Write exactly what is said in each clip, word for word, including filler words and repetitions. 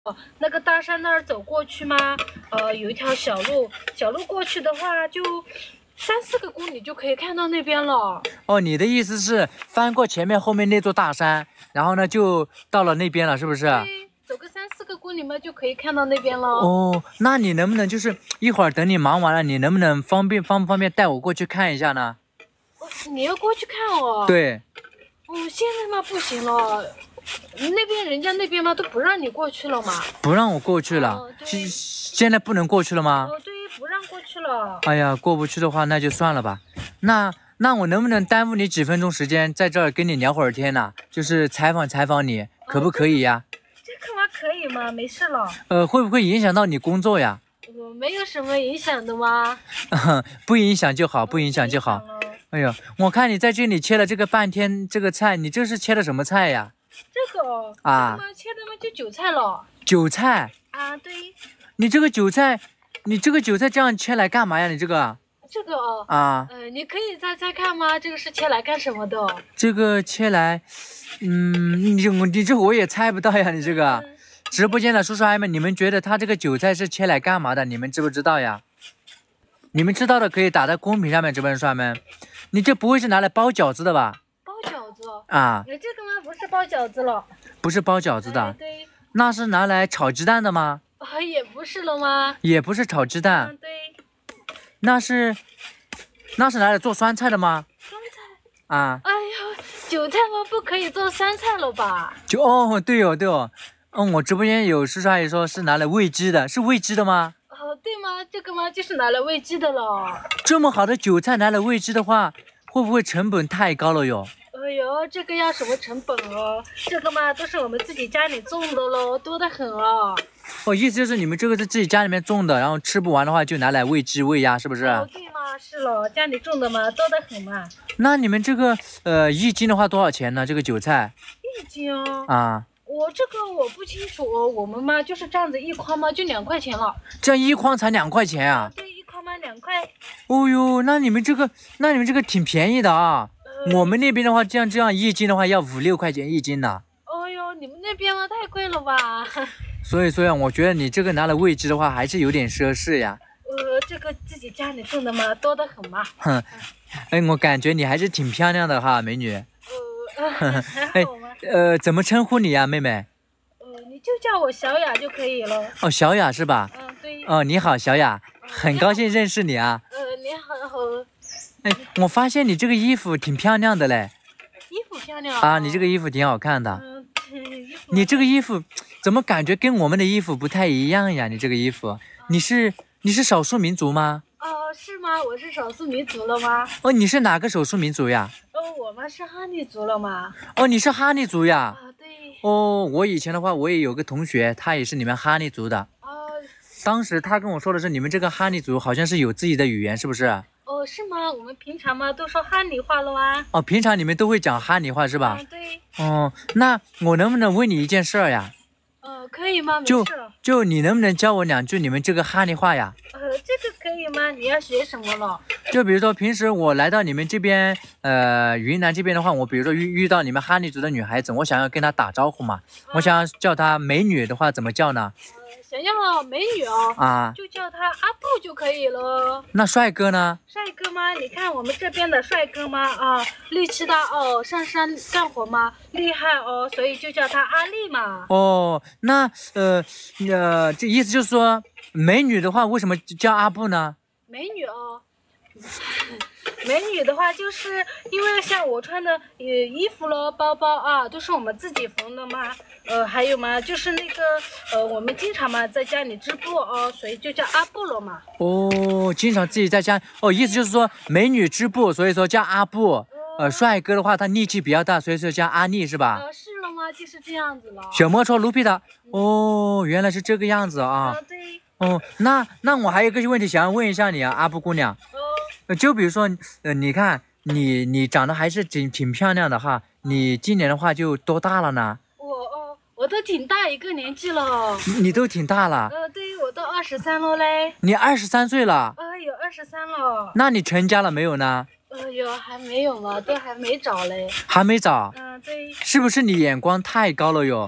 哦，那个大山那儿走过去吗？呃，有一条小路，小路过去的话，就三四个公里就可以看到那边了。 哦，你的意思是翻过前面后面那座大山，然后呢就到了那边了，是不是？ 对，走个三四个公里嘛，就可以看到那边了。 哦，那你能不能就是一会儿等你忙完了，你能不能方便方不方便带我过去看一下呢？ 哦，你要过去看哦？ 对。 哦，现在嘛不行了。那边人家那边嘛都不让你过去了嘛， 不让我过去了， 哦、 现现在不能过去了吗？ 哦，对，不让过去了。 哎呀，过不去的话那就算了吧。那那我能不能耽误你几分钟时间，在这儿跟你聊会儿天呢？就是采访采访你，可不可以呀？ 哦、这个嘛可以吗？没事了。 呃，会不会影响到你工作呀？ 呃，没有什么影响的吗？ 不影响就好，不影响就好。哎呦，我看你在这里切了这个半天这个菜，你这是切的什么菜呀？ 这个啊， 这个切的嘛就韭菜了。 韭菜啊，对。 你这个韭菜，你这个韭菜这样切来干嘛呀？你这个？ 这个哦。 啊。 呃，你可以猜猜看吗？这个是切来干什么的？ 这个切来，嗯，你这你这我也猜不到呀。你这个、嗯、直播间的叔叔阿姨们，你们觉得他这个韭菜是切来干嘛的？你们知不知道呀？你们知道的可以打在公屏上面，直播间叔叔阿姨们。你这不会是拿来包饺子的吧？ 包饺子啊？ 你这个吗？不是包饺子了。 不是包饺子的。 哎、对。 那是拿来炒鸡蛋的吗？ 啊，也不是了吗？ 也不是炒鸡蛋。 嗯，对。 那是，那是拿来做酸菜的吗？ 酸菜。 啊。 哎呀，韭菜嘛不可以做酸菜了吧？ 就哦，对哦，对哦。嗯，我直播间有叔叔阿姨说是拿来喂鸡的，是喂鸡的吗？ 哦，对吗？这个嘛就是拿来喂鸡的了。 这么好的韭菜拿来喂鸡的话，会不会成本太高了哟？ 哎呦，这个要什么成本哦？这个嘛都是我们自己家里种的喽，多得很哦。 哦，意思就是你们这个是自己家里面种的，然后吃不完的话就拿来喂鸡喂鸭，是不是？ 哦，对嘛，是了，家里种的嘛，多得很嘛。 那你们这个呃一斤的话多少钱呢？这个韭菜？ 一斤哦。 啊。 我这个我不清楚哦，我们嘛就是这样子一筐嘛就两块钱了。 这样一筐才两块钱啊？ 对，一筐嘛两块。 哦呦，那你们这个，那你们这个挺便宜的啊。呃、我们那边的话，这样这样一斤的话要五六块钱一斤呢。 哦呦，你们那边嘛太贵了吧？ 所以说呀，我觉得你这个拿来喂鸡的话，还是有点奢侈呀。 呃，这个自己家里种的嘛，多得很嘛。 哼，哎，我感觉你还是挺漂亮的哈，美女。 呃，还好吗？ 呃，怎么称呼你呀，妹妹？ 呃，你就叫我小雅就可以了。 哦，小雅是吧？ 嗯，对。 哦，你好，小雅， 呃、 很高兴认识你啊。 呃，你好，好。 哎，我发现你这个衣服挺漂亮的嘞。 衣服漂亮啊？你这个衣服挺好看的。 嗯，衣服。 你这个衣服怎么感觉跟我们的衣服不太一样呀？你这个衣服，你是你是少数民族吗？ 哦，是吗？我是少数民族了吗？ 哦，你是哪个少数民族呀？ 哦，我们是哈尼族了吗？ 哦，你是哈尼族呀？ 啊，对。 哦，我以前的话，我也有个同学，他也是你们哈尼族的。 哦。 当时他跟我说的是，你们这个哈尼族好像是有自己的语言，是不是？ 哦，是吗？我们平常嘛都说哈尼话了吗？ 哦，平常你们都会讲哈尼话是吧？ 嗯，对。 哦，那我能不能问你一件事儿呀？ 呃，可以吗？没就事了。 就你能不能教我两句你们这个哈尼话呀？ 呃，这个可以吗？你要学什么了？ 就比如说平时我来到你们这边，呃，云南这边的话，我比如说遇遇到你们哈尼族的女孩子，我想要跟她打招呼嘛，啊、我想要叫她美女的话，怎么叫呢？ 呃、想要美女哦， 啊， 就叫她阿布就可以了。 那帅哥呢？ 帅哥吗？你看我们这边的帅哥吗？啊，力气大哦，上山干活吗？厉害哦，所以就叫他阿力嘛。 哦，那呃呃，这意思就是说，美女的话为什么叫阿布呢？ 美女哦。美女的话，就是因为像我穿的呃衣服咯、包包啊，都是我们自己缝的嘛。呃，还有嘛，就是那个呃，我们经常嘛在家里织布哦，所以就叫阿布了嘛。 哦，经常自己在家哦，意思就是说美女织布，所以说叫阿布。呃，帅哥的话他力气比较大，所以说叫阿力是吧？ 呃，是了吗？就是这样子了。 小摩托卢皮的。哦，原来是这个样子啊。 啊，对。 哦，那那我还有一个问题想要问一下你啊，阿布姑娘。 哦。 就比如说，呃，你看你你长得还是挺挺漂亮的哈，你今年的话就多大了呢？ 我哦，我都挺大一个年纪了。 你, 你都挺大了。 呃，对，我都二十三了嘞。 你二十三岁了？ 啊，有二十三了。 那你成家了没有呢？ 呃，有还没有嘛，都还没找嘞。 还没找？ 嗯，对。 是不是你眼光太高了哟？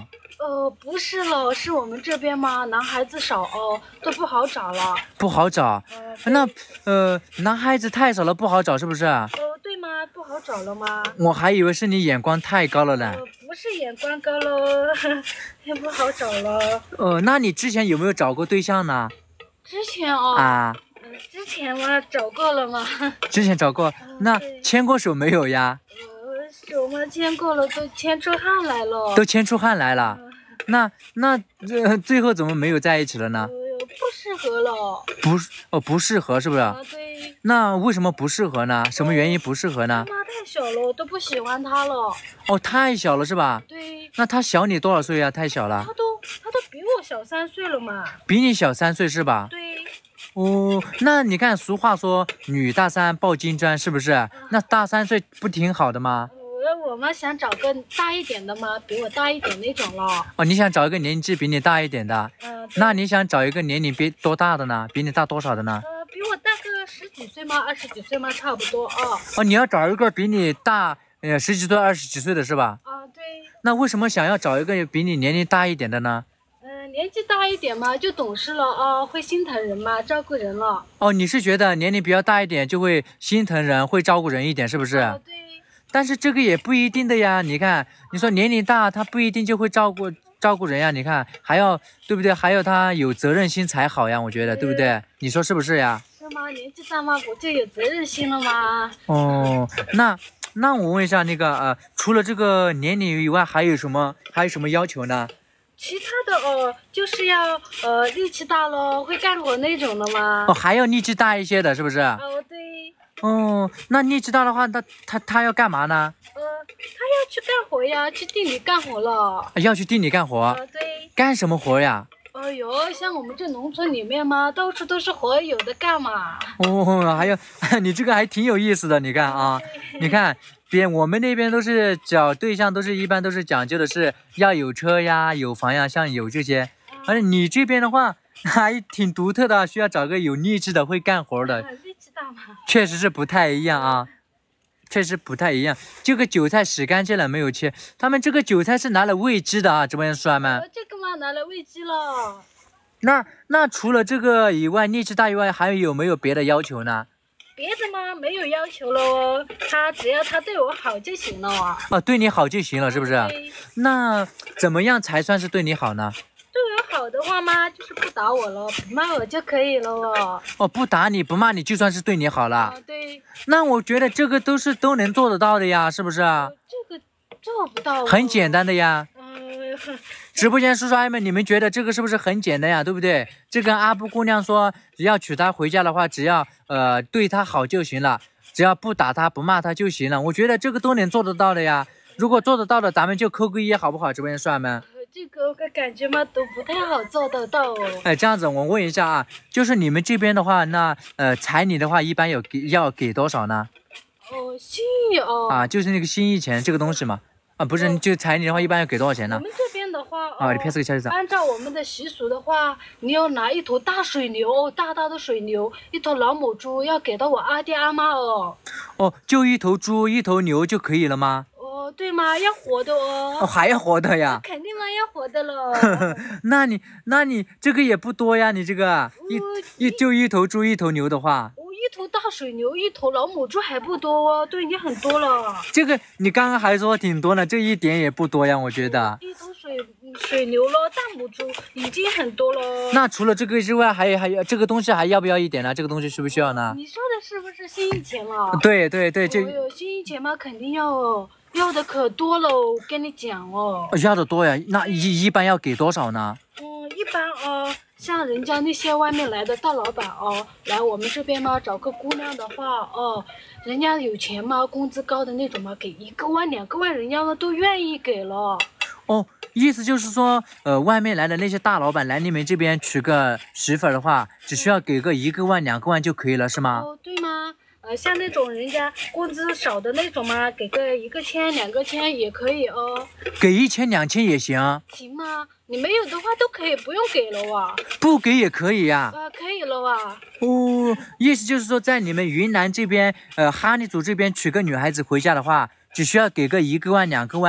呃，不是了，是我们这边嘛，男孩子少哦，都不好找了。 不好找。 呃、 那呃，男孩子太少了，不好找是不是？ 呃，对吗？不好找了吗？ 我还以为是你眼光太高了呢。 呃，不是眼光高了，也不好找了。 呃，那你之前有没有找过对象呢？ 之前哦。 啊。 嗯、呃，之前嘛，找过了吗？ 之前找过，呃、那牵过手没有呀？ 呃，手嘛牵过了，都牵出汗来了。 都牵出汗来了。呃、那那这、呃、最后怎么没有在一起了呢？ 呃，不适合了。 不哦，不适合是不是？ 啊，对。 那为什么不适合呢？什么原因不适合呢？ 妈妈太小了，都不喜欢他了。 哦，太小了是吧？ 对。 那他小你多少岁呀？太小了。 他都他都比我小三岁了嘛。 比你小三岁是吧？ 对。 哦，那你看俗话说女大三抱金砖是不是？啊、那大三岁不挺好的吗？ 我我们想找个大一点的嘛，比我大一点那种了。 哦，你想找一个年纪比你大一点的？ 嗯、呃。 那你想找一个年龄比多大的呢？比你大多少的呢？ 呃，比我大个十几岁吗？二十几岁吗？差不多啊。 哦，你要找一个比你大呃十几岁、二十几岁的是吧？ 啊，对。 那为什么想要找一个比你年龄大一点的呢？ 年纪大一点嘛，就懂事了啊，会心疼人嘛，照顾人了。 哦，你是觉得年龄比较大一点就会心疼人，会照顾人一点，是不是？ 哦，对。 但是这个也不一定的呀，你看，你说年龄大，他不一定就会照顾照顾人呀。你看，还要对不对？还要他有责任心才好呀，我觉得，对不对？你说是不是呀？ 是吗？年纪大嘛，我就有责任心了吗？ 哦，那那我问一下，那个呃，除了这个年龄以外，还有什么还有什么要求呢？ 其他的哦，就是要呃力气大咯，会干活那种的吗？ 哦，还要力气大一些的，是不是？ 哦，对。 哦，那力气大的话，他他他要干嘛呢？ 呃，他要去干活呀，去地里干活了。 要去地里干活？ 啊，对。 干什么活呀？ 哎呦，像我们这农村里面嘛，到处都是活，有的干嘛。 哦，还有，你这个还挺有意思的，你看啊，你看。边我们那边都是找对象，都是一般都是讲究的是要有车呀、有房呀，像有这些。而你这边的话还挺独特的，需要找个有力气的、会干活的。 力气大吗？ 确实是不太一样啊，确实不太一样。这个韭菜洗干净了没有切？他们这个韭菜是拿来喂鸡的啊，直播间叔叔们。 这个嘛，拿来喂鸡了。 那那除了这个以外，力气大以外，还有没有别的要求呢？ 别的吗？没有要求了哦，他只要他对我好就行了啊。 哦，对你好就行了，是不是？那怎么样才算是对你好呢？ 对我好的话嘛，就是不打我了，不骂我就可以了哦。 哦，不打你不骂你，就算是对你好了。 啊，对。 那我觉得这个都是都能做得到的呀，是不是？ 呃、这个做不到、哦。 很简单的呀。 嗯、呃。 直播间叔叔阿姨们，你们觉得这个是不是很简单呀？对不对？这跟阿布姑娘说，要娶她回家的话，只要呃对她好就行了，只要不打她不骂她就行了。我觉得这个都能做得到的呀。如果做得到的，咱们就扣个一，好不好？直播间叔叔阿姨们。 这个我感觉嘛都不太好做得到哦。 哎，这样子我问一下啊，就是你们这边的话，那呃彩礼的话，一般有给要给多少呢？ 哦，心意哦。 啊，就是那个心意钱这个东西嘛。啊，不是，哦、就彩礼的话，一般要给多少钱呢？ 我们这边的话， 啊，你骗这个小子。 按照我们的习俗的话，你要拿一头大水牛，大大的水牛，一头老母猪，要给到我阿爹阿妈哦。 哦，就一头猪，一头牛就可以了吗？ 哦，对吗？要活的哦。 哦，还要活的呀？ 肯定嘛，要活的了。 那你，那你这个也不多呀，你这个一、呃、一就一头猪，一头牛的话。 一头大水牛，一头老母猪还不多哦，都已经很多了。 这个你刚刚还说挺多呢，这一点也不多呀，我觉得。 一头水水牛了，大母猪已经很多了。 那除了这个之外，还有还有这个东西还要不要一点呢？这个东西需不需要呢？ 你说的是不是心意钱了？ 对对对，就有心意钱嘛，肯定要哦，要的可多了，我跟你讲哦。 要的多呀，那一一般要给多少呢？ 嗯，一般哦。像人家那些外面来的大老板哦，来我们这边嘛，找个姑娘的话哦，人家有钱嘛，工资高的那种嘛，给一个万两个万，人家嘛都愿意给了。 哦，意思就是说，呃，外面来的那些大老板来你们这边娶个媳妇儿的话，只需要给个一个万两个万就可以了，是吗？ 哦，对吗？呃，像那种人家工资少的那种嘛，给个一个千两个千也可以哦。 给一千两千也行。 行吗？你没有的话都可以不用给了哇。 不给也可以呀。 呃，可以了哇。 哦，意思就是说，在你们云南这边，呃，哈尼族这边娶个女孩子回家的话，只需要给个一个万两个万，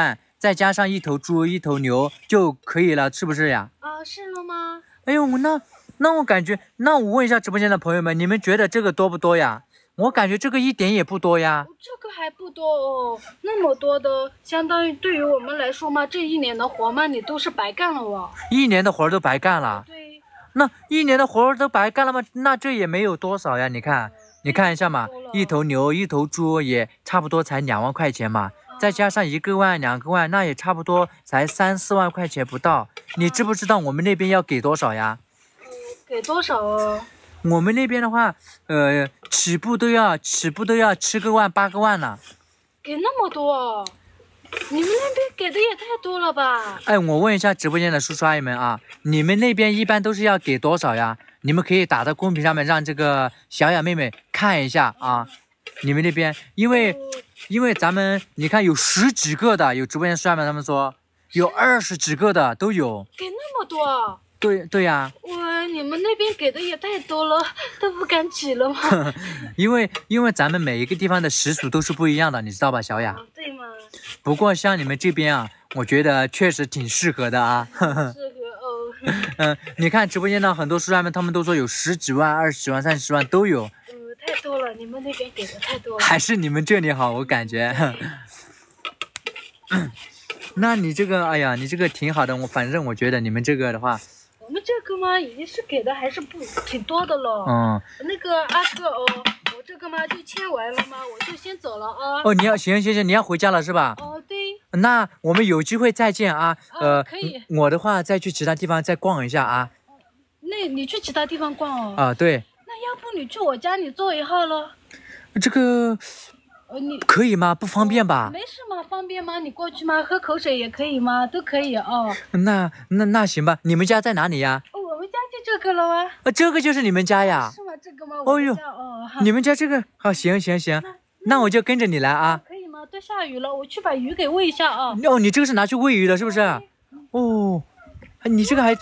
再加上一头猪、一头牛就可以了，是不是呀？ 啊，是了吗？ 哎呦，那那我感觉，那我问一下直播间的朋友们，你们觉得这个多不多呀？我感觉这个一点也不多呀。 这个还不多哦，那么多的，相当于对于我们来说嘛，这一年的活嘛，你都是白干了哦。 一年的活儿都白干了。 对。 那一年的活儿都白干了吗？那这也没有多少呀，你看，你看一下嘛，一头牛、一头猪也差不多才两万块钱嘛。再加上一个万、两个万，那也差不多才三四万块钱不到。你知不知道我们那边要给多少呀？ 嗯，给多少哦？ 我们那边的话，呃，起步都要起步都要七个万、八个万呢。 给那么多哦？你们那边给的也太多了吧？ 哎，我问一下直播间的叔叔阿姨们啊，你们那边一般都是要给多少呀？你们可以打到公屏上面，让这个小雅妹妹看一下啊。你们那边，因为因为咱们你看有十几个的，有直播间叔阿姨们他们说有二十几个的都有。 给那么多？ 对对呀。 哇，你们那边给的也太多了，都不敢起了吗？ 因为因为咱们每一个地方的习俗都是不一样的，你知道吧，小雅？ 哦、对吗？ 不过像你们这边啊，我觉得确实挺适合的啊。 适合哦。 嗯，你看直播间的很多叔叔阿姨们，他们都说有十几万、二十几万、三十万都有。 嗯，太多了，你们那边给的太多了。 还是你们这里好，我感觉。那你这个，哎呀，你这个挺好的，我反正我觉得你们这个的话。 我们这个嘛，已经是给的还是不挺多的了。 嗯。 那个阿哥哦，我这个嘛就签完了嘛，我就先走了啊。 哦，你要行行行，你要回家了是吧？ 哦，对。 那我们有机会再见啊。 呃，可以。 我的话再去其他地方再逛一下啊。 那你去其他地方逛哦。 啊，对。 那要不你去我家里坐一号了？ 这个。 呃，你可以吗？不方便吧？ 没事嘛，方便吗？你过去吗？喝口水也可以吗？都可以哦。 那那那行吧，你们家在哪里呀？ 哦，我们家就这个了吗？ 呃，这个就是你们家呀？ 是吗？这个吗？哦呦，哦，你们家这个，好，行行行，那我就跟着你来啊。 可以吗？都下雨了，我去把鱼给喂一下啊。 哦，你这个是拿去喂鱼的，是不是？哦，你这个还，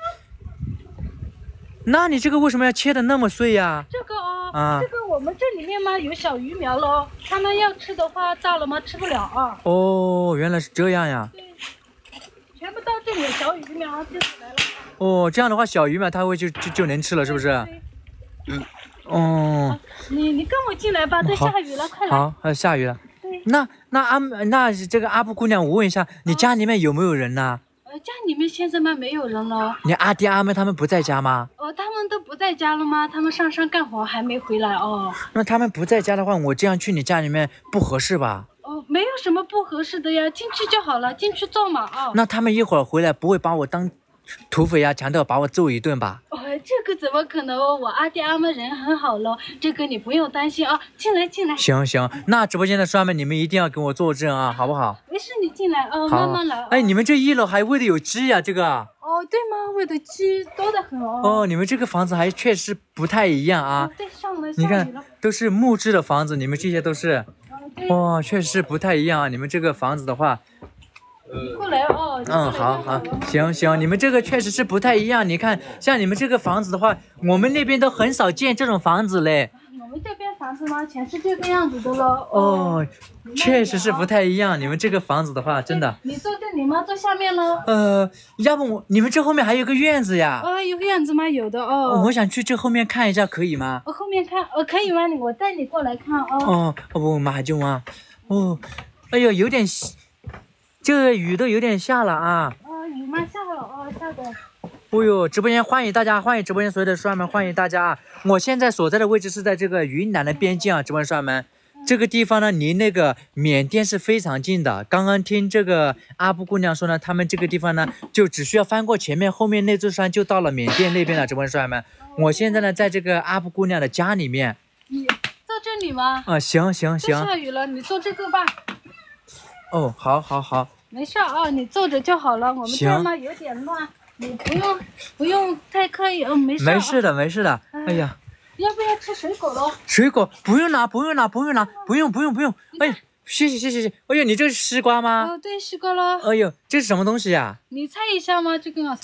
那你这个为什么要切的那么碎呀？ 这个啊。 啊， 这个我们这里面嘛有小鱼苗咯，他们要吃的话大了吗？吃不了啊。 哦，原来是这样呀。 对，全部到这里，小鱼苗就来了。 哦，这样的话小鱼苗它会就就就能吃了，是不是？嗯。哦。 你你跟我进来吧，都下雨了，快来。 好，还下雨了。 对。 那那阿那这个阿布姑娘，我问一下，你家里面有没有人呢？ 呃，家里面现在嘛没有人了。 你阿爹阿妹他们不在家吗？ 哦，他们都不在家了吗？他们上山干活还没回来哦。 那他们不在家的话，我这样去你家里面不合适吧？ 哦，没有什么不合适的呀，进去就好了，进去坐嘛啊。 那他们一会儿回来不会把我当土匪呀，强盗把我揍一顿吧？ 哦，这个怎么可能哦？我阿爹阿妹人很好咯，这个你不用担心啊。进来进来。 行行，那直播间的叔叔们，你们一定要给我作证啊，好不好？ 没事，你进来啊，慢慢来。 哎，你们这一楼还喂的有鸡呀、啊，这个。 哦，对吗？喂的鸡多得很哦。 哦，你们这个房子还确实不太一样啊。 哦、对，上了， 你看，都是木质的房子，你们这些都是。哇、哦，确实不太一样啊！你们这个房子的话。 过来哦。 嗯，好好，行行，你们这个确实是不太一样。你看，像你们这个房子的话，我们那边都很少见这种房子嘞。 我们这边房子嘛，全是这个样子的咯。 哦，确实是不太一样。你们这个房子的话，真的。 你坐这里吗？坐下面咯。 呃，要不我你们这后面还有个院子呀？ 哦，有院子吗？有的哦。 我想去这后面看一下，可以吗？ 哦，后面看，哦，可以吗？我带你过来看哦。 哦，哦不，马就啊。哦，哎呦，有点。这个雨都有点下了啊！ 哦，雨嘛下了哦，下的。 哦呦，直播间欢迎大家，欢迎直播间所有的叔叔们，欢迎大家啊！我现在所在的位置是在这个云南的边境啊，直播间叔叔们，嗯、这个地方呢离那个缅甸是非常近的。刚刚听这个阿布姑娘说呢，他们这个地方呢就只需要翻过前面后面那座山就到了缅甸那边了。直播间叔叔们，哦、我现在呢在这个阿布姑娘的家里面。 你坐这里吗？ 啊，行行行。 下雨了，你坐这个吧。 哦，好，好，好， 没事啊，你坐着就好了。我们这嘛有点乱，你不用不用太刻意，嗯，没事、啊。 没事的，没事的。哎呀， 要不要吃水果咯？ 水果不用拿，不用拿，不用拿，不用，不用，不用。哎，谢谢，谢谢，谢谢。哎呦，你这是西瓜吗？ 哦，对，西瓜咯。 哎呦，这是什么东西呀？ 你猜一下吗？这个？ 这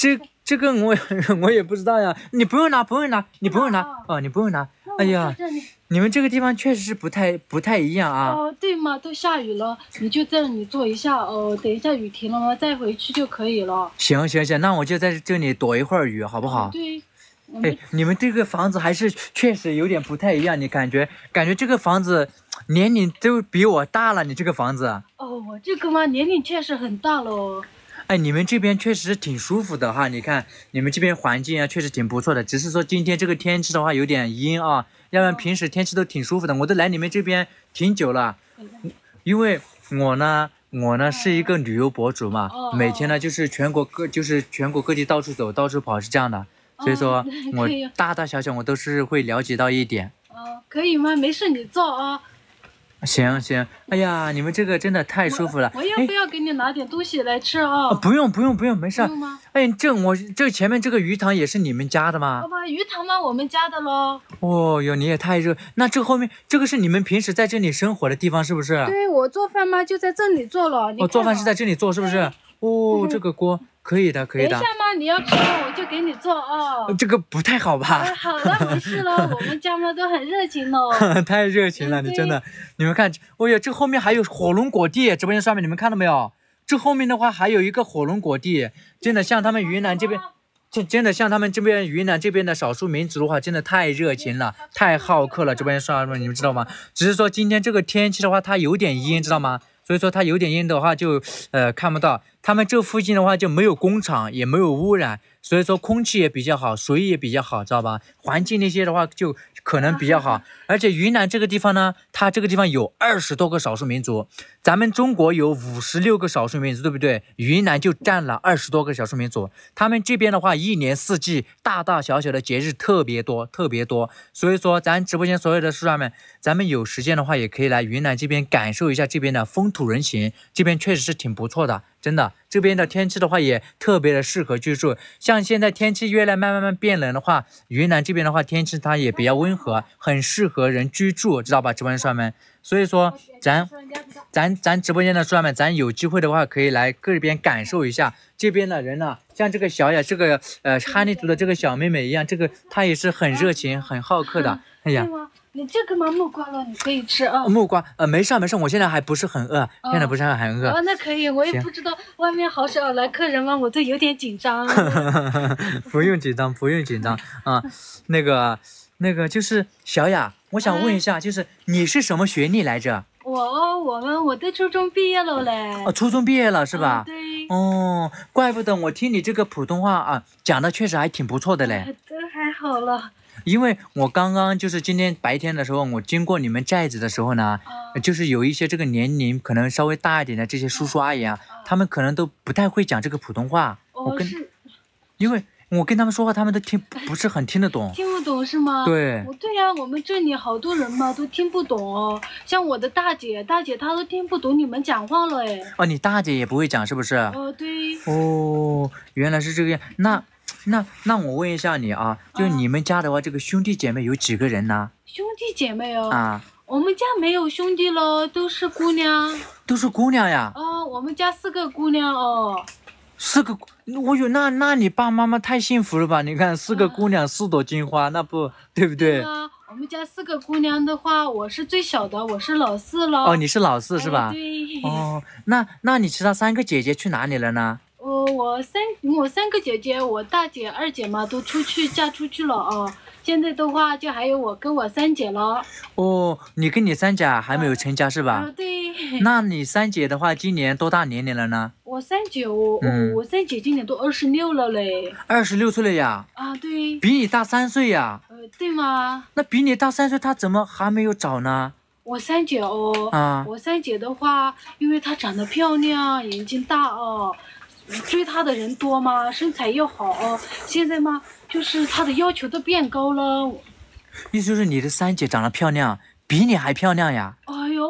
这个我我也不知道呀，你不用拿，不用拿，你不用拿哦，你不用拿。哎呀，你们这个地方确实是不太不太一样啊。 哦，对嘛，都下雨了，你就在这里坐一下哦，等一下雨停了嘛，再回去就可以了。 行行行，那我就在这里躲一会儿雨，好不好？ 对。 哎，你们这个房子还是确实有点不太一样，你感觉感觉这个房子年龄都比我大了，你这个房子。 哦，我这个嘛年龄确实很大了。 哎，你们这边确实挺舒服的哈，你看你们这边环境啊，确实挺不错的。只是说今天这个天气的话有点阴啊，要不然平时天气都挺舒服的。我都来你们这边挺久了，因为我呢，我呢是一个旅游博主嘛，每天呢就是全国各就是全国各地到处走，到处跑是这样的，所以说我大大小小我都是会了解到一点。 哦，可以吗？没事，你坐啊。 行行，哎呀，你们这个真的太舒服了。 我, 我要不要给你拿点东西来吃啊？ 啊不用不用不用，没事。 不用吗？ 哎，这我这前面这个鱼塘也是你们家的吗？ 好吧，鱼塘嘛，我们家的喽。 哦哟，你也太热。那这后面这个是你们平时在这里生活的地方是不是？ 对，我做饭嘛就在这里做了。 我、哦、做饭是在这里做是不是？哦，这个锅可以的，可以的。 等一下嘛，你要吃我就给你做啊。 这个不太好吧？ 哎，好了，没事了，我们家嘛都很热情哦。 太热情了，你真的。你们看，哦呀，这后面还有火龙果地，直播间上面你们看到没有？这后面的话还有一个火龙果地，真的像他们云南这边，真真的像他们这边云南这边的少数民族的话，真的太热情了，太好客了。直播间上面你们知道吗？只是说今天这个天气的话，它有点阴，知道吗？所以说它有点阴的话就呃看不到，他们这附近的话就没有工厂，也没有污染，所以说空气也比较好，水也比较好，知道吧？环境那些的话就可能比较好。而且云南这个地方呢，它这个地方有二十多个少数民族，咱们中国有五十六个少数民族，对不对？云南就占了二十多个少数民族，他们这边的话一年四季大大小小的节日特别多特别多，所以说咱直播间所有的叔叔们，咱们有时间的话也可以来云南这边感受一下这边的风土人情，这边确实是挺不错的，真的。这边的天气的话也特别的适合居住，像现在天气越来慢慢慢变冷的话，云南这边的话天气它也比较温和，很适合人居住，知道吧？直播间叔叔们，所以说咱咱咱直播间的叔叔们，咱有机会的话可以来这边感受一下这边的人呢、啊，像这个小雅这个呃哈尼族的这个小妹妹一样，这个她也是很热情很好客的。哎呀， 你这个嘛木瓜了，你可以吃啊。 木瓜呃没事没事，我现在还不是很饿，哦、现在不是很饿。 哦，那可以，我也不知道外面好少来客人嘛，我这有点紧张。 不用紧张，不用紧张啊。那个那个就是小雅，我想问一下，就是你是什么学历来着？ 我我们我的初中毕业了嘞。 哦，初中毕业了是吧？ 哦、对。 哦，怪不得我听你这个普通话啊讲的确实还挺不错的嘞。 这还好了。 因为我刚刚就是今天白天的时候，我经过你们寨子的时候呢，呃、就是有一些这个年龄可能稍微大一点的这些叔叔阿姨啊，啊他们可能都不太会讲这个普通话。 哦、 我跟， 是因为我跟他们说话，他们都听不是很听得懂。 听不懂是吗？ 对。 对呀、啊，我们这里好多人嘛都听不懂哦，像我的大姐，大姐她都听不懂你们讲话了哎。 哦，你大姐也不会讲是不是？ 哦，对。 哦，原来是这个样，那。那那我问一下你啊，就你们家的话，这个兄弟姐妹有几个人呢？ 兄弟姐妹哦， 啊， 我们家没有兄弟了，都是姑娘。 都是姑娘呀？ 哦，我们家四个姑娘哦。 四个，我有那那你爸妈妈太幸福了吧？你看四个姑娘，四朵金花，那不对不对？ 对啊，我们家四个姑娘的话，我是最小的，我是老四了。 哦，你是老四是吧？ 哎、对。 哦，那那你其他三个姐姐去哪里了呢？ 呃，我三我三个姐姐，我大姐、二姐嘛都出去嫁出去了啊。现在的话，就还有我跟我三姐了。 哦，你跟你三姐还没有成家是吧？ 啊，对。 那你三姐的话，今年多大年龄了呢？ 我三姐，我、嗯、我三姐今年都二十六了嘞。 二十六岁了呀？ 啊，对。 比你大三岁呀？ 呃，对吗？ 那比你大三岁，她怎么还没有找呢？ 我三姐哦， 啊， 我三姐的话，因为她长得漂亮，眼睛大哦。追她的人多嘛，身材又好哦，现在嘛，就是她的要求都变高了。 意思就是你的三姐长得漂亮，比你还漂亮呀？ 哎呦，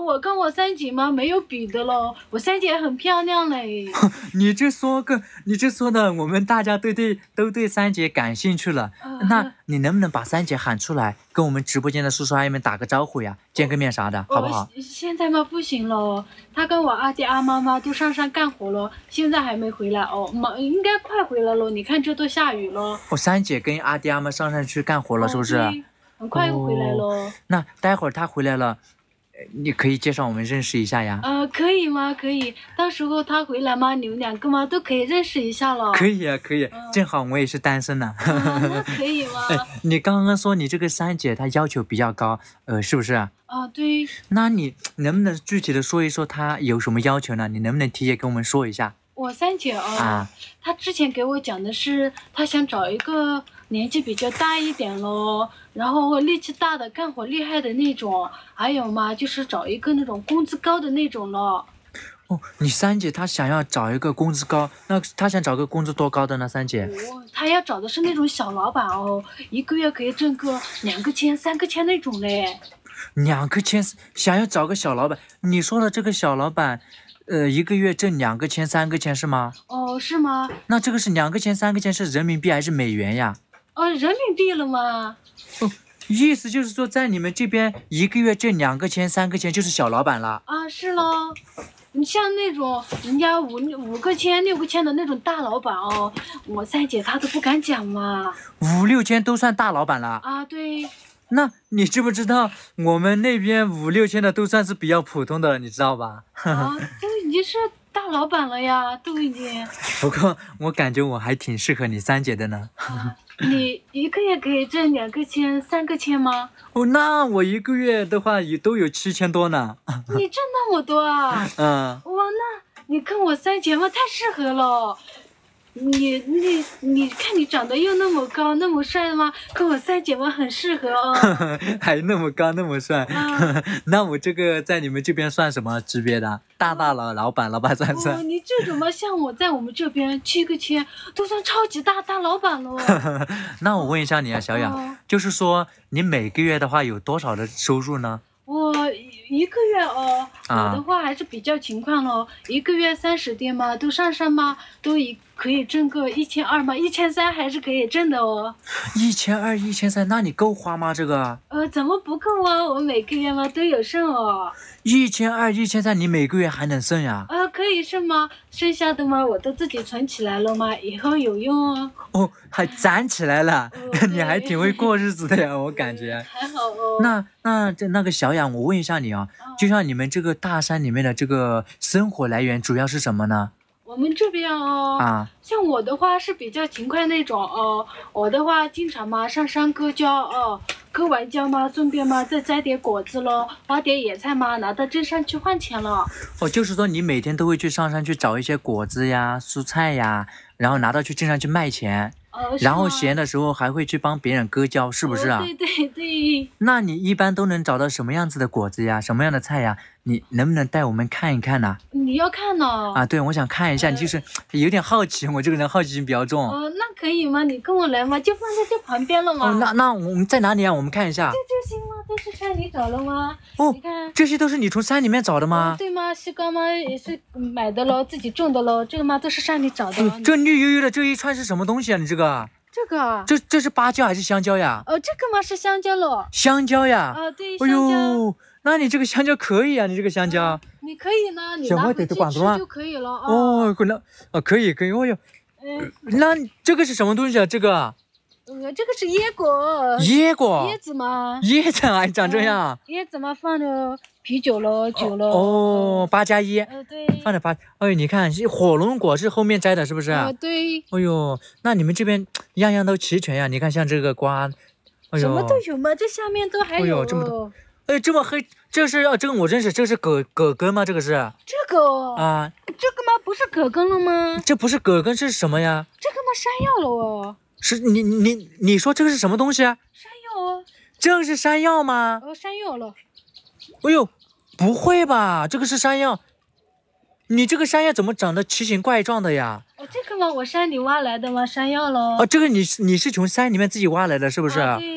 我跟我三姐嘛没有比的喽，我三姐很漂亮嘞。 你这说个，你这说的，我们大家都对都对三姐感兴趣了。 啊那你能不能把三姐喊出来，跟我们直播间的叔叔阿姨们打个招呼呀，见个面啥的，好不好？ 哦、现在嘛不行了，她跟我阿爹阿妈妈都上山干活了，现在还没回来哦，妈应该快回来了。你看这都下雨了。 我、哦、三姐跟阿爹阿妈上山去干活了， 哦、 是不是？ 很快就回来了。 哦、那待会儿她回来了。你可以介绍我们认识一下呀？ 呃，可以吗？可以，到时候他回来嘛，你们两个嘛都可以认识一下了。 可以啊，可以，嗯、正好我也是单身呢。 啊，那可以吗？ 哎，你刚刚说你这个三姐她要求比较高，呃，是不是？ 啊，对。 那你能不能具体的说一说她有什么要求呢？你能不能提前跟我们说一下？ 我三姐哦， 啊， 她之前给我讲的是，她想找一个年纪比较大一点咯，然后力气大的、干活厉害的那种，还有嘛，就是找一个那种工资高的那种咯。 哦，你三姐她想要找一个工资高，那她想找个工资多高的呢？三姐？ 哦，她要找的是那种小老板哦，一个月可以挣个两个千、三个千那种嘞。 两个千，想要找个小老板，你说的这个小老板。呃，一个月挣两个千、三个千是吗？ 哦，是吗？ 那这个是两个千、三个千是人民币还是美元呀？ 哦，人民币了吗？ 哦，意思就是说，在你们这边一个月挣两个千、三个千就是小老板了。 啊，是咯。你像那种人家五五个千、六个千的那种大老板哦，我三姐她都不敢讲嘛。 五六千都算大老板了啊？对。 那你知不知道我们那边五六千的都算是比较普通的了，你知道吧？ 啊，都已经是大老板了呀，都已经。 不过我感觉我还挺适合你三姐的呢。 啊，你一个月可以挣两个千、三个千吗？ 哦，那我一个月的话也都有七千多呢。 你挣那么多啊？ 嗯。 哇，那你跟我三姐嘛太适合了。你你你看你长得又那么高那么帅的吗？跟我三姐们很适合哦。 还那么高那么帅，啊、那我这个在你们这边算什么级别的？大大佬、老板、老板算不算？ 哦，你这种嘛，像我在我们这边七个千都算超级大大老板了。 那我问一下你啊，小雅，哦、就是说你每个月的话有多少的收入呢？ 我一个月哦，啊、我的话还是比较勤快咯，一个月三十天嘛，都上山嘛，都一可以挣个一千二嘛，一千三还是可以挣的哦。 一千二、一千三，那你够花吗？这个？ 呃，怎么不够啊？我每个月嘛都有剩哦。 一千二、一千三，你每个月还能剩呀？ 啊，可以剩吗？剩下的嘛，我都自己存起来了嘛，以后有用哦。 哦，还攒起来了，哦、你还挺会过日子的呀，我感觉。 还好哦。 那那这那个小雅，我问一下你啊，哦、就像你们这个大山里面的这个生活来源主要是什么呢？ 我们这边哦，啊，像我的话是比较勤快那种哦，我的话经常嘛上山割蕉哦，割完蕉嘛，顺便嘛再摘点果子咯，挖点野菜嘛，拿到镇上去换钱了。 哦，就是说你每天都会去上山去找一些果子呀、蔬菜呀，然后拿到去镇上去卖钱。 呃、 然后闲的时候还会去帮别人割蕉，是不是啊？ 哦、对对对。 那你一般都能找到什么样子的果子呀？什么样的菜呀？你能不能带我们看一看呢？ 你要看呢？ 啊，对，我想看一下，呃、就是有点好奇，我这个人好奇心比较重。 哦，那可以吗？你跟我来嘛，就放在这旁边了嘛。 哦，那那我们在哪里啊？我们看一下。 这就行了，都是山里找了吗？ 哦， 你看这些都是你从山里面找的吗？ 哦、对吗？西瓜嘛也是买的咯，自己种的咯，这个嘛都是山里找的。 哦、这绿油油的这一串是什么东西啊？你这个？ 这个， 这这是芭蕉还是香蕉呀？ 哦，这个嘛是香蕉了。 香蕉呀？ 啊，对， 哎呦，那你这个香蕉可以啊，你这个香蕉。 啊、你可以呢，你拿回去吃就可以了。 哦，那哦可以可以，哦哟，嗯，那这个是什么东西啊？这个？ 呃，这个是椰果。 椰果？ 椰子吗？ 椰子还长这样？ 椰子嘛，放的啤酒了，酒了。 哦，八加一。 呃，对。 放的八，哎，你看，火龙果是后面摘的，是不是？ 呃，对。 哎呦，那你们这边样样都齐全呀！你看，像这个瓜，哎呦， 什么都有嘛，这下面都还有。 哎呦，这么多，哎，这么黑，这是啊，这个我认识，这是葛葛根吗？这个是？ 这个啊， 这个嘛不是葛根了吗？ 这不是葛根是什么呀？ 这个嘛山药了哦。 是你你你说这个是什么东西啊？ 山药哦。 这是山药吗？ 哦，山药了。 哎呦，不会吧？这个是山药？你这个山药怎么长得奇形怪状的呀？ 哦，这个嘛，我山里挖来的嘛，山药咯。 哦，这个你你是从山里面自己挖来的，是不是？ 啊、对。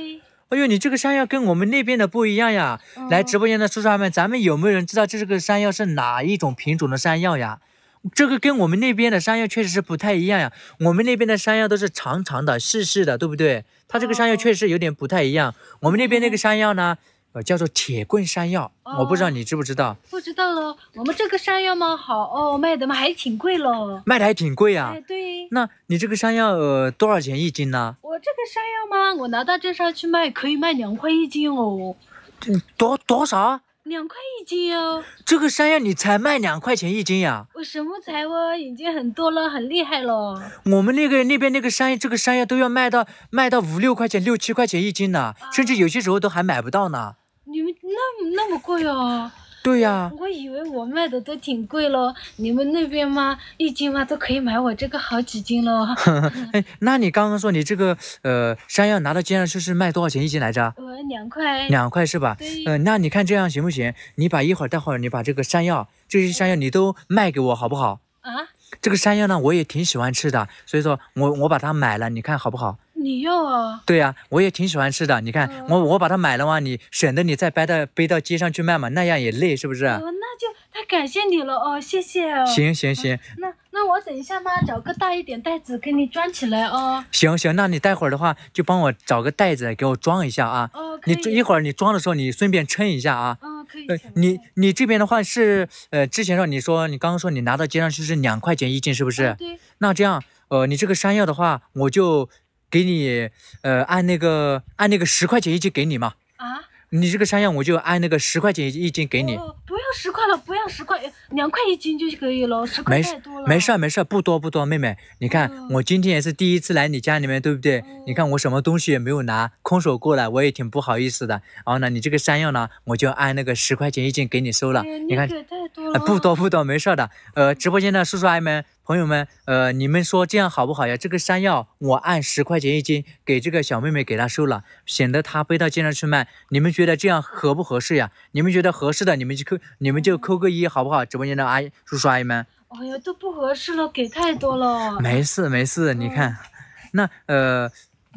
哎呦，你这个山药跟我们那边的不一样呀！ 嗯、 来直播间的叔叔阿姨们，咱们有没有人知道这个山药是哪一种品种的山药呀？这个跟我们那边的山药确实是不太一样呀。我们那边的山药都是长长的、细细的，对不对？它这个山药确实有点不太一样。我们那边那个山药呢？呃，叫做铁棍山药，哦、我不知道你知不知道？ 不知道了。我们这个山药嘛，好哦，卖的嘛还挺贵了。 卖的还挺贵啊。 哎，对。 那你这个山药呃多少钱一斤呢？ 我这个山药嘛，我拿到镇上去卖，可以卖两块一斤哦。 多多少？ 两块一斤哦。 这个山药你才卖两块钱一斤呀？ 我什么才哦，已经很多了，很厉害了。 我们那个那边那个山这个山药都要卖到卖到五六块钱、六七块钱一斤呢，啊、甚至有些时候都还买不到呢。 你们那么那么贵哦？ 对呀、啊， 我以为我卖的都挺贵了，你们那边嘛，一斤嘛都可以买我这个好几斤了。 哎，那你刚刚说你这个呃山药拿到街上去是卖多少钱一斤来着？ 呃，两块。 两块是吧？ 对。 呃，那你看这样行不行？你把一会儿待会儿你把这个山药，这些山药你都卖给我好不好？ 啊？ 这个山药呢，我也挺喜欢吃的，所以说我我把它买了，你看好不好？ 你要啊？ 对呀、啊，我也挺喜欢吃的。你看，呃、我我把它买了嘛，你省得你再背到背到街上去卖嘛，那样也累，是不是？ 哦，那就太感谢你了哦，谢谢哦。 行行行， 嗯、那那我等一下嘛，找个大一点袋子给你装起来哦。 行行，那你待会儿的话就帮我找个袋子给我装一下啊。 哦，可以。 你一会儿你装的时候，你顺便称一下啊。 嗯，可以。 呃，你你这边的话是呃，之前说你说你刚刚说你拿到街上去是两块钱一斤，是不是？ 哦、对。 那这样，呃，你这个山药的话，我就。给你，呃，按那个按那个十块钱一斤给你嘛。 啊？ 你这个山药我就按那个十块钱一斤给你。 哦，不要十块了，不要十块，两块一斤就可以了，十块太多了。 没事没事，不多不多，妹妹，你看、哦、我今天也是第一次来你家里面，对不对？哦、你看我什么东西也没有拿，空手过来，我也挺不好意思的。然后呢，你这个山药呢，我就按那个十块钱一斤给你收了。 哎、 你看， 给太多了、 呃，不多不多，没事的。呃，直播间的叔叔阿姨们。朋友们，呃，你们说这样好不好呀？这个山药我按十块钱一斤给这个小妹妹给她收了，显得她背到街上去卖。你们觉得这样合不合适呀？你们觉得合适的，你们就扣，你们就扣个一，好不好？直播间的阿姨、叔叔阿姨们。 哎呀，都不合适了，给太多了。 没事没事，你看，那呃，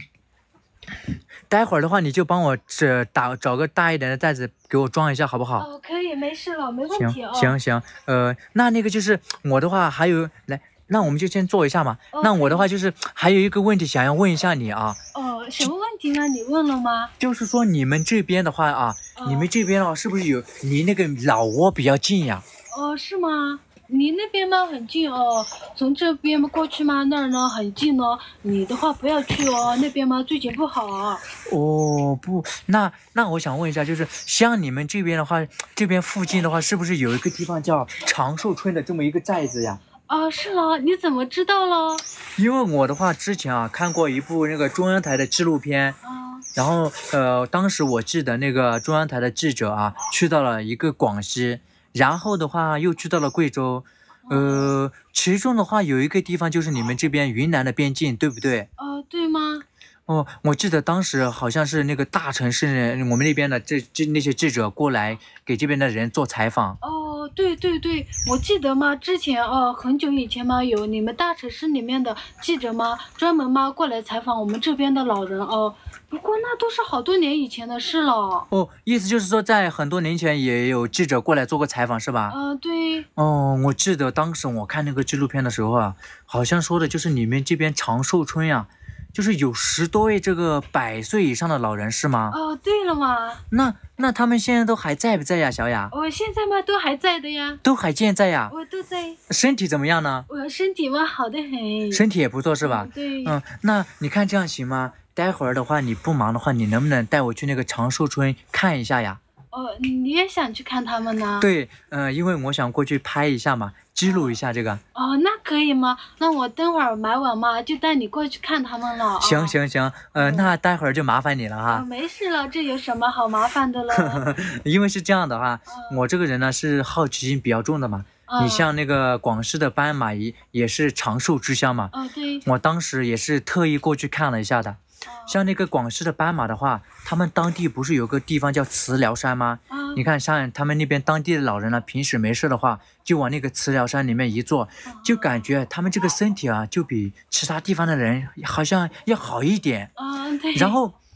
待会儿的话你就帮我这打找个大一点的袋子给我装一下，好不好？ 哦，可以，没事了，没问题哦。 行行行，呃，那那个就是我的话还有来。那我们就先做一下嘛。 哦、 那我的话就是还有一个问题想要问一下你啊。 哦，什么问题呢？你问了吗？ 就是说你们这边的话啊， 哦、 你们这边啊是不是有离那个老挝比较近呀？ 哦，是吗？离那边吗？很近哦，从这边嘛过去嘛，那儿呢很近哦。你的话不要去哦，那边嘛最近不好、啊。 哦不，那那我想问一下，就是像你们这边的话，这边附近的话，是不是有一个地方叫长寿村的这么一个寨子呀？ 啊，是了，你怎么知道了？ 因为我的话之前啊看过一部那个中央台的纪录片， 啊， 然后呃当时我记得那个中央台的记者啊去到了一个广西，然后的话又去到了贵州，呃其中的话有一个地方就是你们这边云南的边境，对不对？ 哦、呃，对吗？ 哦，我记得当时好像是那个大城市我们那边的这这那些记者过来给这边的人做采访。 哦，对对对，我记得嘛，之前哦，很久以前嘛，有你们大城市里面的记者嘛，专门嘛过来采访我们这边的老人哦。不过那都是好多年以前的事了。 哦，意思就是说在很多年前也有记者过来做过采访是吧？ 嗯、呃，对。 哦，我记得当时我看那个纪录片的时候啊，好像说的就是你们这边长寿村呀、啊。就是有十多位这个百岁以上的老人是吗？ 哦，对了嘛。 那那他们现在都还在不在呀，小雅？ 我、哦、现在嘛都还在的呀。 都还健在呀？ 我都在。 身体怎么样呢？ 我身体嘛好得很。 身体也不错是吧？ 嗯、对。 嗯，那你看这样行吗？待会儿的话你不忙的话，你能不能带我去那个长寿村看一下呀？ 哦，你也想去看他们呢？ 对，嗯、呃，因为我想过去拍一下嘛，记录一下这个。 哦，那可以吗？那我等会儿买完嘛，就带你过去看他们了。 行行行，呃， 嗯、 那待会儿就麻烦你了哈。 哦、没事了，这有什么好麻烦的了？ 因为是这样的哈， 嗯、 我这个人呢是好奇心比较重的嘛。 嗯、 你像那个广西的斑马也也是长寿之乡嘛。 哦，对。 我当时也是特意过去看了一下的。像那个广西的斑马的话，他们当地不是有个地方叫慈寮山吗？ 嗯、 你看，像他们那边当地的老人呢，平时没事的话，就往那个慈寮山里面一坐，就感觉他们这个身体啊，就比其他地方的人好像要好一点。 嗯、对。 然后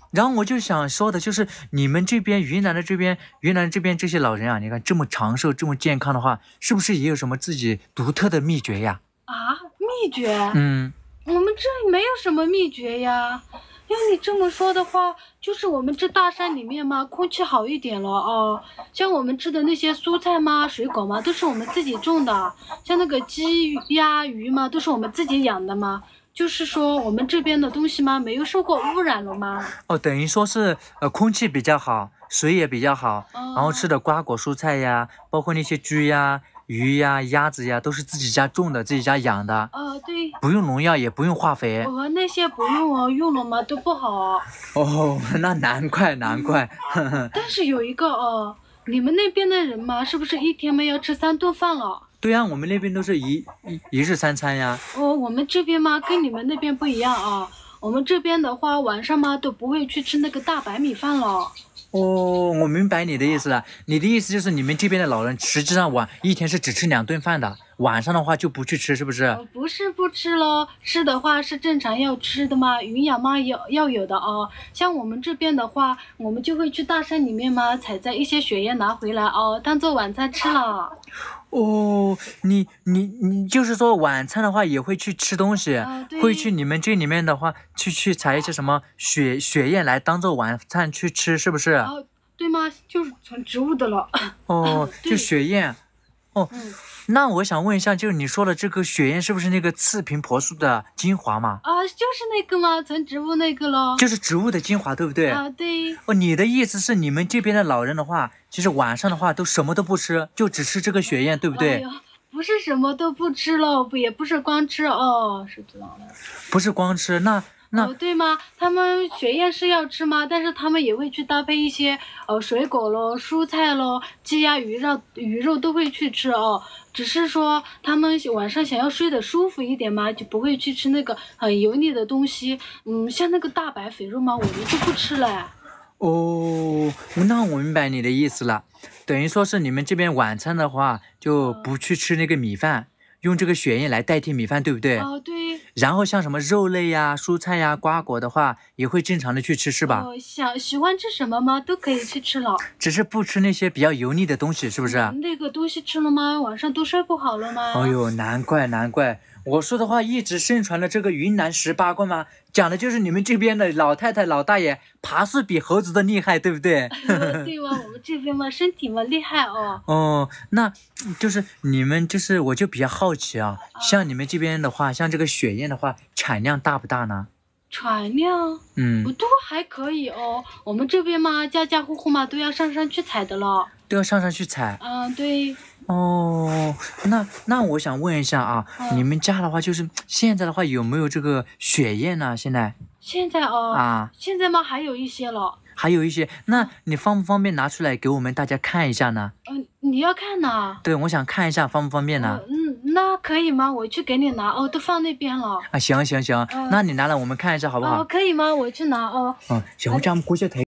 然后我就想说的就是，你们这边云南的这边，云南这边这些老人啊，你看这么长寿、这么健康的话，是不是也有什么自己独特的秘诀呀？ 啊，秘诀？ 嗯， 我们这里没有什么秘诀呀。要你这么说的话，就是我们这大山里面嘛，空气好一点了哦。像我们吃的那些蔬菜嘛、水果嘛，都是我们自己种的。像那个鸡、鸭、鱼嘛，都是我们自己养的嘛。就是说，我们这边的东西嘛，没有受过污染了吗？ 哦，等于说是呃，空气比较好，水也比较好， 哦、 然后吃的瓜果蔬菜呀，包括那些猪呀、鱼呀、鸭子呀，都是自己家种的，自己家养的。 呃，对。 不用农药，也不用化肥。 呃，那些不用哦，用了嘛都不好。 哦，那难怪难怪。 嗯、但是有一个哦，你们那边的人嘛，是不是一天嘛要吃三顿饭了？ 对呀、啊，我们那边都是一一一日三餐呀。 哦，我们这边嘛跟你们那边不一样啊。我们这边的话，晚上嘛都不会去吃那个大白米饭了。 哦，我明白你的意思了。你的意思就是你们这边的老人实际上晚一天是只吃两顿饭的，晚上的话就不去吃，是不是？ 呃、不是不吃咯，吃的话是正常要吃的嘛，营养嘛要要有的哦。像我们这边的话，我们就会去大山里面嘛采摘一些雪叶拿回来哦，当做晚餐吃了。 哦，你你你就是说晚餐的话也会去吃东西， 呃、 会去你们这里面的话去去采一些什么雪雪叶来当做晚餐去吃，是不是？ 哦，对吗？就是从植物的了。 哦，就雪燕。哦， 嗯， 那我想问一下，就是你说的这个雪燕是不是那个刺苹婆树的精华嘛？ 啊，就是那个吗？从植物那个咯。 就是植物的精华，对不对？ 啊，对。 哦，你的意思是你们这边的老人的话，其实晚上的话都什么都不吃，就只吃这个雪燕，对不对？ 哎呦，不是什么都不吃了，不也不是光吃哦，是知道了。 不是光吃，那那、 哦，对吗？他们雪燕是要吃吗？但是他们也会去搭配一些呃水果咯、蔬菜咯、鸡鸭鱼肉、鱼肉都会去吃哦。只是说他们晚上想要睡得舒服一点嘛，就不会去吃那个很油腻的东西。嗯，像那个大白肥肉嘛，我们就不吃了。 哦，那我明白你的意思了，等于说是你们这边晚餐的话就不去吃那个米饭，用这个雪燕来代替米饭，对不对？ 哦，对。 然后像什么肉类呀、蔬菜呀、瓜果的话，也会正常的去吃，是吧？ 哦，想喜欢吃什么吗？都可以去吃了。 只是不吃那些比较油腻的东西，是不是？ 嗯、那个东西吃了吗？晚上都睡不好了吗？ 哎呦，难怪难怪，我说的话一直盛传的这个云南十八怪嘛，讲的就是你们这边的老太太老大爷爬树比猴子的厉害，对不对？ 对嘛，我们这边嘛身体嘛厉害哦。 哦，那就是你们就是我就比较好奇啊，像你们这边的话，像这个雪燕的话，产量大不大呢？ 产量， 嗯， 都还可以哦。我们这边嘛，家家户户嘛都要上山去采的了。 都要上山去采。 嗯，对。 哦，那那我想问一下啊， 嗯、 你们家的话，就是现在的话有没有这个雪燕呢？现在？ 现在哦， 啊， 现在嘛还有一些了。 还有一些，那你方不方便拿出来给我们大家看一下呢？ 嗯、呃，你要看呢？ 对，我想看一下，方不方便呢？ 呃、嗯，那可以吗？我去给你拿哦，都放那边了。 啊，行行行， 呃、 那你拿来我们看一下好不好？ 哦，可以吗？我去拿哦。 嗯，行，我这样过去抬。